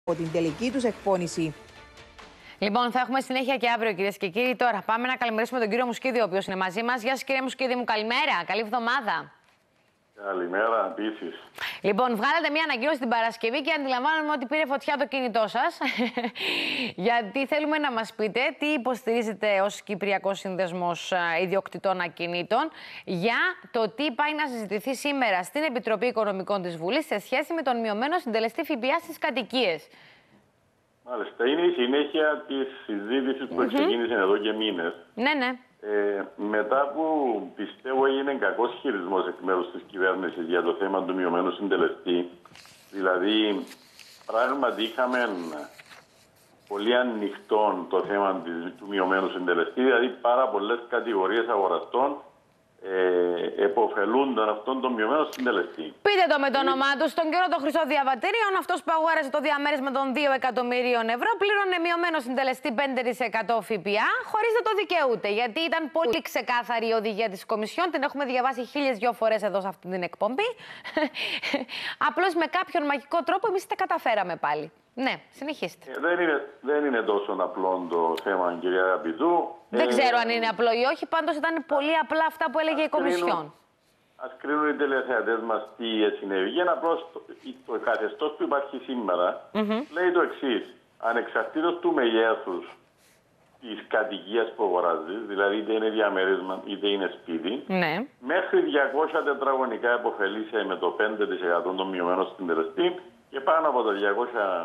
από την τελική τους εκπόνηση. Λοιπόν, θα έχουμε συνέχεια και αύριο, κυρίες και κύριοι. Τώρα πάμε να καλημερίσουμε τον κύριο Μουσκίδη, ο οποίος είναι μαζί μας. Γεια σας, κύριε Μουσκίδη μου, καλημέρα. Καλή εβδομάδα. Καλημέρα, επίσης. Λοιπόν, βγάλατε μια ανακοίνωση την Παρασκευή και αντιλαμβάνομαι ότι πήρε φωτιά το κινητό σας. Γιατί θέλουμε να μας πείτε τι υποστηρίζετε ως Κυπριακός Σύνδεσμος Ιδιοκτητών Ακινήτων για το τι πάει να συζητηθεί σήμερα στην Επιτροπή Οικονομικών της Βουλής σε σχέση με τον μειωμένο συντελεστή ΦΠΑ στις κατοικίες. Μάλιστα. Είναι η συνέχεια της συζήτησης που ξεκίνησε εδώ και μήνες. Ναι, ναι. Μετά που πιστεύω έγινε κακός χειρισμός εκ μέρους της κυβέρνησης για το θέμα του μειωμένου συντελεστή, δηλαδή πράγματι είχαμε πολύ ανοιχτό το θέμα του μειωμένου συντελεστή, δηλαδή πάρα πολλές κατηγορίες αγοραστών εποφελούνταν αυτόν τον μειωμένο συντελεστή. Πείτε το με το όνομά του. Στον καιρό των χρυσών διαβατήριων, αυτός που αγόρασε το διαμέρισμα των 2 εκατομμυρίων ευρώ πλήρωνε μειωμένο συντελεστή 5% ΦΠΑ, χωρίς να το δικαιούται. Γιατί ήταν πολύ ξεκάθαρη η οδηγία της Κομισιόν. Την έχουμε διαβάσει 1002 φορές εδώ σε αυτή την εκπομπή. Απλώς με κάποιον μαγικό τρόπο εμείς τα καταφέραμε πάλι. Ναι, συνεχίστε. Δεν είναι τόσο απλό το θέμα, κυρία Αγαπητού. Δεν ξέρω αν είναι απλό ή όχι, πάντως ήταν πολύ απλά αυτά που έλεγε η Κομισιόν. Ας κρίνουν οι τηλεθεατές μας τι συνέβη. Απλώς το καθεστώς που υπάρχει σήμερα λέει το εξής. Ανεξαρτήτως του μεγέθους της κατοικίας που αγοράζει, δηλαδή είτε είναι διαμέρισμα είτε είναι σπίτι, μέχρι 200 τετραγωνικά επωφελείσαι με το 5% των μειωμένων συντελεστή και πάνω από τα 200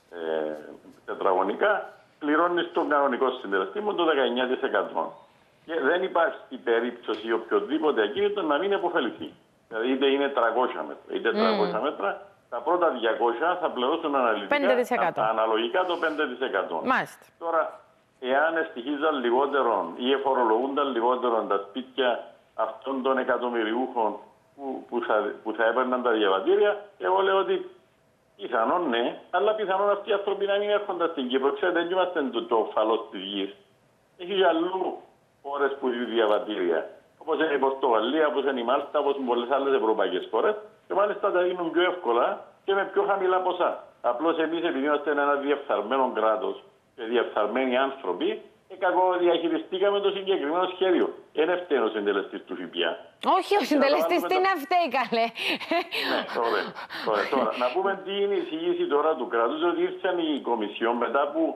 τετραγωνικά πληρώνεις τον κανονικό συντελεστή με το 19%. Και δεν υπάρχει περίπτωση οποιοδήποτε ακίνητο να μην επωφεληθεί. Δηλαδή είτε είναι 300 μέτρα είτε 300 μέτρα, τα πρώτα 200 θα πληρώσουν αναλογικά το 5%. Μάλιστα. Τώρα, εάν εστοιχίζαν λιγότερον ή εφορολογούνταν λιγότερον τα σπίτια αυτών των εκατομμυριούχων που θα έπαιρναν τα διαβατήρια, εγώ λέω ότι πιθανόν ναι, αλλά πιθανόν αυτοί οι άνθρωποι να μην έρχονται στην Κύπρο. Ξέρετε, δεν είμαστε το φαλός της γης. Έχει για αλλού χώρες που δίνουν διαβατήρια. Όπως είναι η Πορτογαλία, όπως είναι η Μάλτα, όπως είναι πολλές άλλες ευρωπαϊκές χώρες. Και μάλιστα τα δίνουν πιο εύκολα και με πιο χαμηλά ποσά. Απλώς εμείς, επειδή είμαστε ένα διεφθαρμένο κράτος και διεφθαρμένοι άνθρωποι, κακοδιαχειριστήκαμε το συγκεκριμένο σχέδιο. Είναι ευθέν ο συντελεστής του ΦΠΑ. Όχι, ο συντελεστής τι είναι φταίει, καλέ. Ναι, τώρα, να πούμε τι είναι η εισηγήση τώρα του κράτους, ότι ήρθαν η Κομισιόν μετά που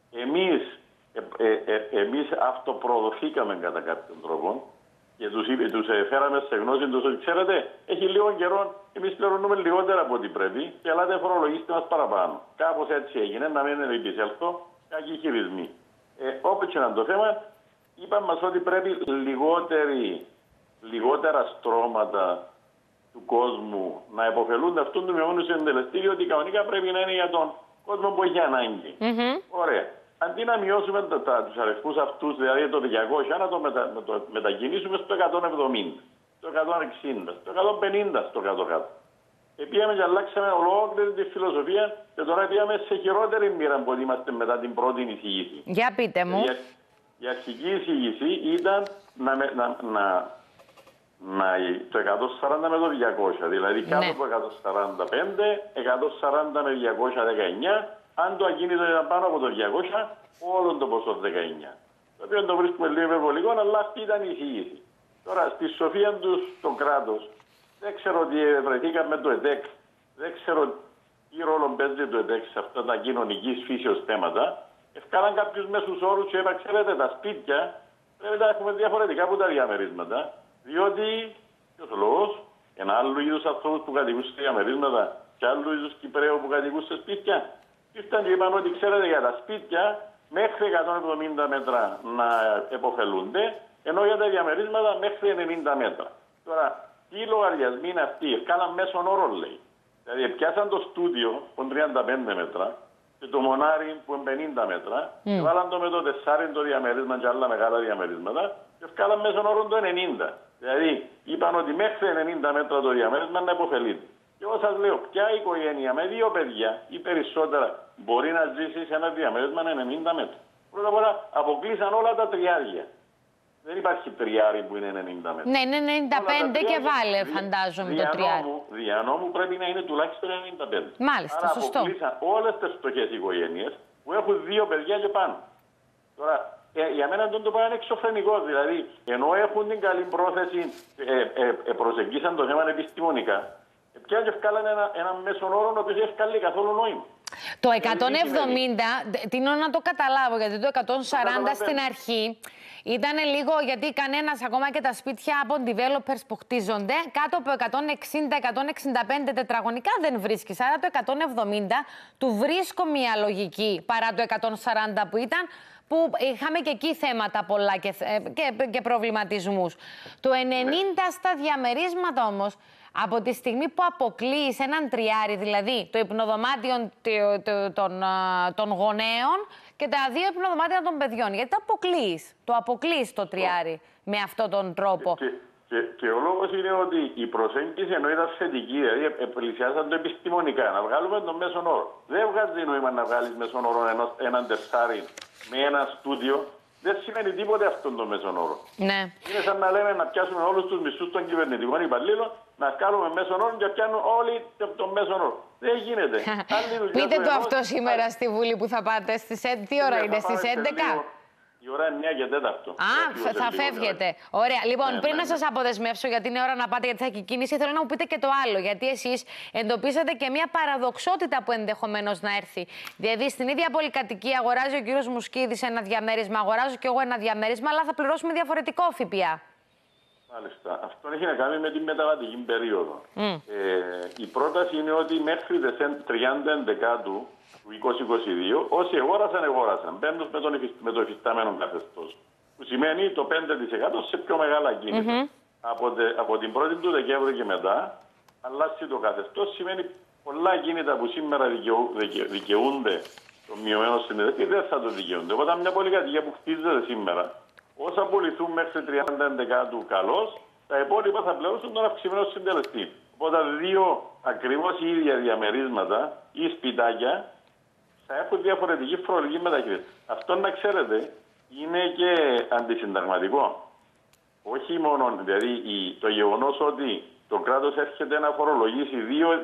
εμείς αυτοπροδοθήκαμε κατά κάποιον τρόπο και τους φέραμε σε γνώση τους ότι ξέρετε, έχει λίγο καιρό, εμείς πληρώνουμε λιγότερα από ό,τι πρέπει και ελάτε φορολογήστε μας παραπάνω. Κάπως έτσι έγινε, να μην επισέλθω, κακοί χειρισμοί. Όπως και να το θέμα, είπαμε μας ότι πρέπει λιγότερα στρώματα του κόσμου να υποφελούνται αυτόν του μειωμένου συντελεστή, διότι κανονικά πρέπει να είναι για τον κόσμο που έχει ανάγκη. Ωραία. Αντί να μειώσουμε τους αριθμούς αυτούς, δηλαδή το 200, να το μετακινήσουμε στο 170, στο 160, στο 150 στο κάτω-κάτω. Πήγαμε και αλλάξαμε ολόκληρη τη φιλοσοφία και τώρα πήγαμε σε χειρότερη μοίρα που είμαστε μετά την πρώτη εισηγήση. Για πείτε μου. Η αρχική εισηγήση ήταν το 140 με το 200, δηλαδή κάτω από 145, 140 με 219, αν το ακίνητο ήταν πάνω από το 200, όλο το ποσό 19. Το οποίο το βρίσκουμε λίγο υπερβολικό, αλλά αυτή ήταν η εισηγήση. Τώρα, στη σοφία του το κράτος, δεν ξέρω ότι βρεθήκαμε το ΕΤΕΚ, δεν ξέρω τι ρόλο παίζει το ΕΤΕΚ σε αυτά τα κοινωνικής φύσεως θέματα. Ευκάλαν κάποιους μέσους όρους και είπα, ξέρετε, τα σπίτια πρέπει να έχουμε διαφορετικά από τα διαμερίσματα, διότι, ποιος ο λόγος, ένα άλλο είδους ανθρώπους που κατοικούν σε διαμερίσματα και άλλου είδους Κυπρέου που κατοικούν σε σπίτια. Ήρθαν και είπαν ότι, ξέρετε, για τα σπίτια μέχρι 170 μέτρα να επωφελούνται, ενώ για τα διαμερίσματα μέχρι 90 μέτρα. Τώρα, τι λογαριασμοί είναι αυτοί, ευκάλαν μέσον όρο, λέει. Δηλαδή, πιάσαν το στούντιο που είναι 35 μέτρα και το μονάρι που είναι 50 μέτρα, και βάλαν το με το 4 το διαμερίσμα και άλλα μεγάλα διαμερίσματα, και ευκάλαν μέσον όρο το 90. Δηλαδή, είπαν ότι μέχρι 90 μέτρα το διαμέρισμα να υποφελείται. Και εγώ σας λέω, ποια οικογένεια με 2 παιδιά ή περισσότερα μπορεί να ζήσει σε ένα διαμέρισμα 90 μέτρα. Πρώτα απ' όλα, αποκλείσαν όλα τα τριάρια. Δεν υπάρχει τριάρι που είναι 90 μέτρα. Ναι, είναι 95 και βάλε, φαντάζομαι, το τριάρι. Δια νόμου πρέπει να είναι τουλάχιστον 95. Μάλιστα, άρα σωστό. αποκλείσαν όλες τις φτωχές οικογένειες που έχουν 2 παιδιά και πάνω. Τώρα, για μένα το πράγμα είναι εξωφρενικό. Δηλαδή, ενώ έχουν την καλή πρόθεση, προσεγγίσαν το θέμα επιστημονικά, πια και βγάλανε ένα μέσον όρο ο οποίος έχει βγάλει καθόλου νόημα. Το 170, τι να το καταλάβω, γιατί το 140 στην αρχή ήταν λίγο, γιατί κανένας, ακόμα και τα σπίτια από developers που χτίζονται, κάτω από 160-165 τετραγωνικά δεν βρίσκεις. Άρα το 170 του βρίσκω μια λογική παρά το 140 που ήταν, που είχαμε και εκεί θέματα πολλά και προβληματισμούς. Το 90 στα διαμερίσματα όμως, από τη στιγμή που αποκλείεις έναν τριάρι, δηλαδή το υπνοδωμάτιο των γονέων και τα 2 υπνοδωμάτια των παιδιών, γιατί το αποκλείεις το τριάρι με αυτόν τον τρόπο. Και ο λόγος είναι ότι η προσέγγιση ενώ ήταν θετική, δηλαδή πλησιάζαν το επιστημονικά, να βγάλουμε τον μέσον όρο. Δεν βγάζει νόημα να βγάλεις μέσον όρο έναν τεσσάρι με ένα στούντιο. Δεν σημαίνει τίποτε αυτόν τον μέσον όρο. Ναι. Είναι σαν να λέμε να πιάσουμε όλους τους μισθούς των κυβερνητικών υπαλλήλων, να κάνουμε μέσον όρο και πιάνουν όλοι τον μέσον όρο. Δεν γίνεται. Πείτε το αυτό σήμερα στη Βουλή που θα πάτε. Τι ώρα είναι, στις 11? Η ώρα είναι 9 και 4. Θα φεύγετε. Ωραία. Λοιπόν, πριν να σας αποδεσμεύσω, γιατί είναι ώρα να πάτε, γιατί θα έχει κίνηση, θέλω να μου πείτε και το άλλο. Γιατί εσείς εντοπίσατε και μια παραδοξότητα που ενδεχομένως να έρθει. Δηλαδή, στην ίδια πολυκατοικία αγοράζει ο κύριος Μουσκίδης ένα διαμέρισμα, αγοράζω κι εγώ ένα διαμέρισμα, αλλά θα πληρώσουμε διαφορετικό ΦΠΑ. Μάλιστα. Αυτό έχει να κάνει με τη μεταβατική περίοδο. Η πρόταση είναι ότι μέχρι τις 30 Ενδεκάτου του 2022, όσοι αγόρασαν, μπαίνουν με το εφιστάμενο καθεστώς. Που σημαίνει το 5% σε πιο μεγάλα κίνητα. Από την 1η του Δεκέμβρη και μετά, αλλάζει το καθεστώς, σημαίνει πολλά κίνητα που σήμερα δικαιούνται το μειωμένο συνδεδευτή, δεν θα το δικαιούνται. Οπότε μια πολυκατοικία που χτίζεται σήμερα, όσα πουληθούν μέχρι 30 Ενδεκάτου καλώς, τα υπόλοιπα θα πληρώσουν τον αυξημένο συντελεστή. Οπότε 2 ακριβώς ίδια διαμερίσματα ή σπιτάκια θα έχουν διαφορετική φορολογική μεταχείριση. Αυτό, να ξέρετε, είναι και αντισυνταγματικό. Όχι μόνο, δηλαδή το γεγονός ότι το κράτος έρχεται να φορολογήσει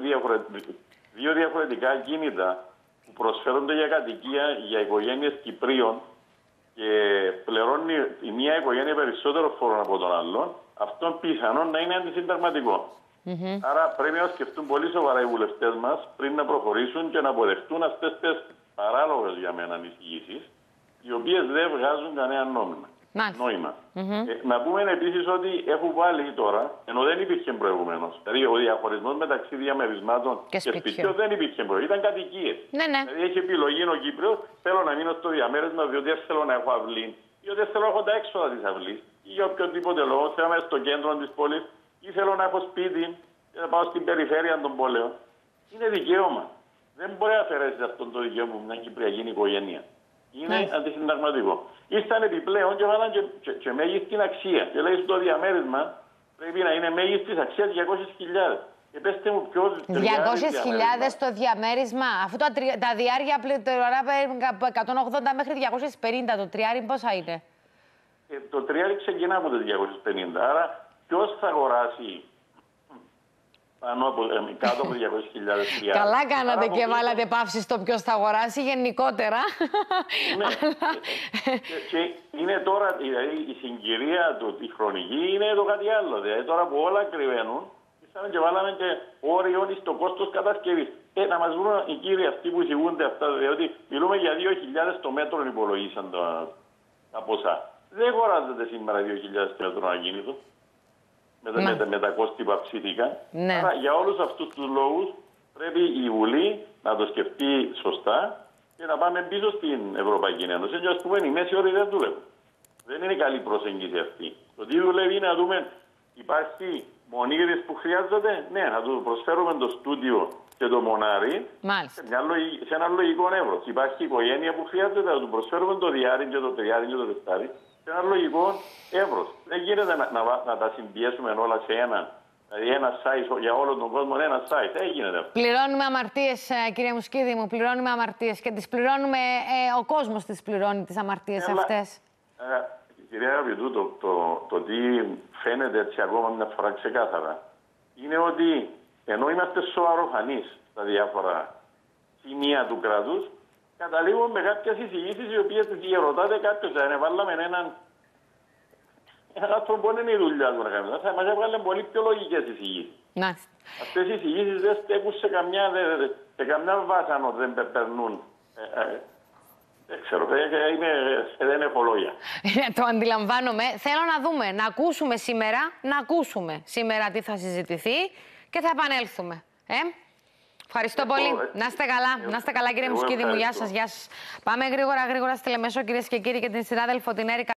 2 διαφορετικά κίνητα που προσφέρονται για κατοικία για οικογένειες Κυπρίων και πληρώνει η μία οικογένεια περισσότερο φόρο από τον άλλον, αυτό πιθανόν να είναι αντισυνταγματικό. Άρα πρέπει να σκεφτούν πολύ σοβαρά οι βουλευτές μας πριν να προχωρήσουν και να αποδεχτούν αυτές τις παράλογες για μένα ανησυχήσεις, οι οποίες δεν βγάζουν κανένα νόημα. Να πούμε επίσης ότι έχουν βάλει τώρα, ενώ δεν υπήρχε προηγουμένως, δηλαδή ο διαχωρισμός μεταξύ διαμερισμάτων και σπιτιών δεν υπήρχε προηγουμένως, ήταν κατοικίες. Δηλαδή έχει επιλογή ο Κύπριος, θέλω να μείνω στο διαμέρισμα διότι δεν θέλω να έχω αυλή, ή ότι θέλω να έχω τα έξοδα της αυλής, ή για οποιοδήποτε λόγο θέλω να είμαι στο κέντρο της πόλης, ή θέλω να έχω σπίτι και να πάω στην περιφέρεια των πόλεων. Είναι δικαίωμα. Δεν μπορεί να αφαιρέσει αυτό το δικαίωμα από μια κυπριακή οικογένεια. Είναι αντισυνταγματικό. Ήσταν επιπλέον και βάλαν και μέγιστη αξία. Και λέει στο διαμέρισμα πρέπει να είναι μέγιστη αξία 200.000. Και πέστε μου ποιο. 200.000 το διαμέρισμα. Αφού τα διάρκεια πληρώνουν από 180 μέχρι 250. Το τριάρι πόσα είναι? Το τριάρι ξεκινά από τα 250. Άρα ποιο θα αγοράσει κάτω από 200.000. Καλά κάνατε και βάλατε παύση στο ποιος θα αγοράσει γενικότερα. Ναι. Και είναι τώρα, δηλαδή η συγκυρία του, η χρονική είναι το κάτι άλλο. Δηλαδή τώρα που όλα κρυβαίνουν, ήρθαμε και βάλαμε και όριο στο κόστος κατασκευής. Να μας βρουν οι κύριοι αυτοί που εισηγούνται αυτά, διότι μιλούμε για 2.000 το μέτρο υπολογίσαν τα ποσά. Δεν αγοράζεται σήμερα 2.000 το μέτρο ακίνητο. Με τα κόστη που αυξήθηκαν. Άρα για όλους αυτούς τους λόγους πρέπει η Βουλή να το σκεφτεί σωστά και να πάμε πίσω στην Ευρωπαϊκή Ένωση. Και ας πούμε οι μέση όροι δεν δουλεύουν. Δεν είναι καλή προσέγγιση αυτή. Το τι δουλεύει είναι να δούμε, υπάρχει μονήρης που χρειάζεται, ναι, να του προσφέρουμε το στούντιο και το μονάρι σε ένα λογικό εύρος. Υπάρχει οικογένεια που χρειάζεται, να του προσφέρουμε το διάρρη και το τριάρι και το τεστάρι. Σε ένα λογικό εύρος. Δεν γίνεται να τα συμπιέσουμε όλα σε ένα site για όλο τον κόσμο, ένα site. Δεν γίνεται. Πληρώνουμε αμαρτίες, κύριε Μουσκίδη μου, πληρώνουμε αμαρτίες και τις πληρώνουμε, ο κόσμος τις πληρώνει τις αμαρτίες αυτές. Κυρία Αγαπητού, το τι φαίνεται έτσι ακόμα μια φορά ξεκάθαρα είναι ότι ενώ είμαστε σοβαροφανείς στα διάφορα σημεία του κράτους, καταλήγουμε με κάποιες εισηγήσεις οι οποίες διερωτάται κάποιος. Δεν βάλαμε έναν άνθρωπο που δεν είναι η δουλειά του να κάνει. Θα μας έβγαλε πολύ πιο λογικές εισηγήσεις. Αυτές οι εισηγήσεις δεν στέκουν σε καμιά βάση αν δεν περνούν. Δεν ξέρω, δεν έχω λόγια. Το αντιλαμβάνομαι. Θέλω να δούμε, να ακούσουμε σήμερα τι θα συζητηθεί και θα επανέλθουμε. Ευχαριστώ πολύ. Να είστε καλά. Να είστε καλά, κύριε Μουσκίδη μου. Γεια σας, γεια σας. Πάμε γρήγορα στη Λεμεσό, κυρίες και κύριοι, και την συνάδελφο την Έρικα.